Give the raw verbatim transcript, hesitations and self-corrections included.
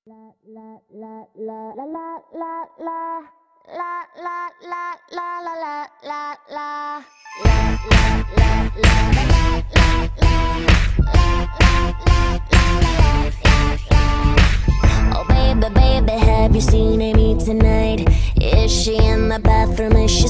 La la la la la la la la la la la la la la la la Oh baby, baby, have you seen Amy tonight? Is she in the bathroom? Is she